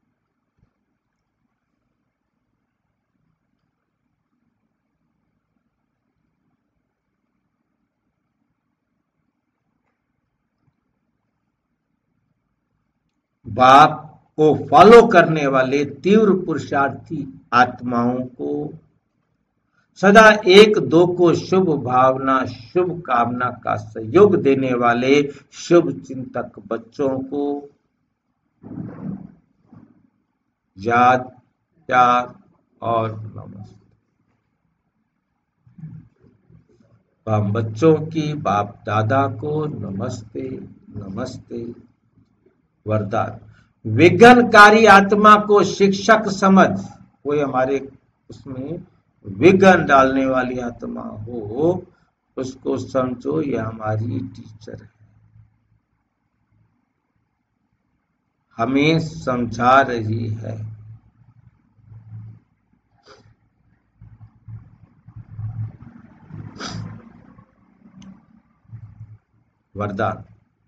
बाप को फॉलो करने वाले तीव्र पुरुषार्थी आत्माओं को, सदा एक दो को शुभ भावना शुभ कामना का सहयोग देने वाले शुभ चिंतक बच्चों को याद, प्यार और नमस्ते। हम बच्चों की बाप दादा को नमस्ते नमस्ते। वरदान, विघ्नकारी आत्मा को शिक्षक समझ, कोई हमारे उसमें विघ्न डालने वाली आत्मा हो उसको समझो ये हमारी टीचर है, हमें समझा रही है। वरदान,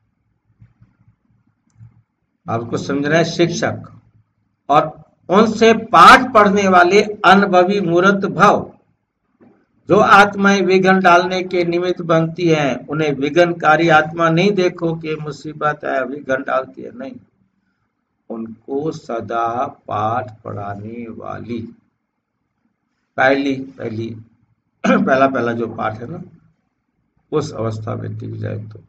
आपको समझना है शिक्षक और उनसे पाठ पढ़ने वाले अनुभवी मूर्त भव, जो आत्माएं विघ्न डालने के निमित्त बनती हैं, उन्हें विघ्नकारी आत्मा नहीं देखो कि मुसीबत है विघ्न डालती है, नहीं, उनको सदा पाठ पढ़ाने वाली पहली पहली पहला पहला जो पाठ है ना, उस अवस्था में टिक जाए तो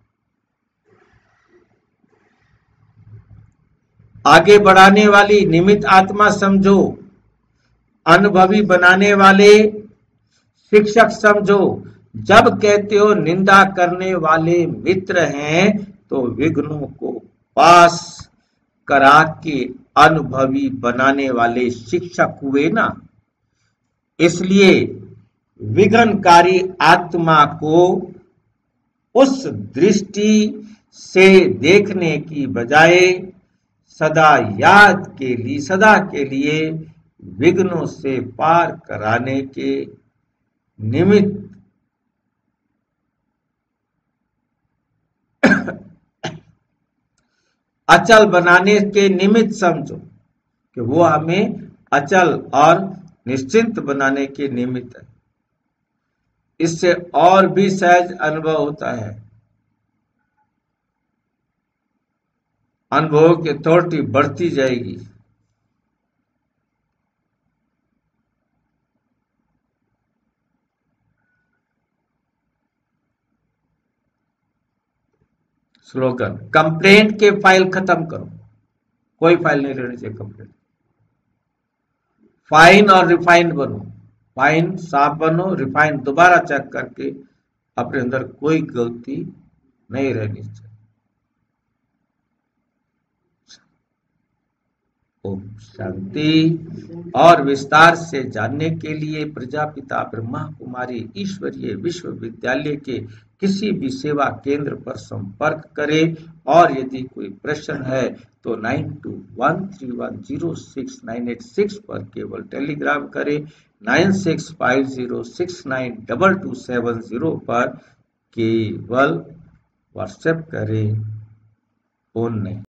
आगे बढ़ाने वाली निमित्त आत्मा समझो, अनुभवी बनाने वाले शिक्षक समझो। जब कहते हो निंदा करने वाले मित्र हैं तो विघ्नों को पास करा के अनुभवी बनाने वाले शिक्षक हुए ना। इसलिए विघ्नकारी आत्मा को उस दृष्टि से देखने की बजाय सदा याद के लिए सदा के लिए विघ्नों से पार कराने के निमित्त अचल बनाने के निमित्त समझो कि वो हमें अचल और निश्चिंत बनाने के निमित्त है। इससे और भी सहज अनुभव होता है, अनुभव की अथॉरिटी बढ़ती जाएगी। स्लोगन, कंप्लेंट के फाइल खत्म करो, कोई फाइल नहीं रहनी चाहिए कंप्लेंट। फाइन और रिफाइंड बनो, फाइन साफ बनो, रिफाइंड दोबारा चेक करके अपने अंदर कोई गलती नहीं रहनी चाहिए। ओम शांति। और विस्तार से जानने के लिए प्रजापिता ब्रह्मा कुमारी ईश्वरीय विश्वविद्यालय के किसी भी सेवा केंद्र पर संपर्क करें। और यदि कोई प्रश्न है तो nine two one three one zero six nine eight six पर केवल टेलीग्राम करें, nine six five zero six nine double two seven zero पर केवल व्हाट्सएप करें, फोन नहीं।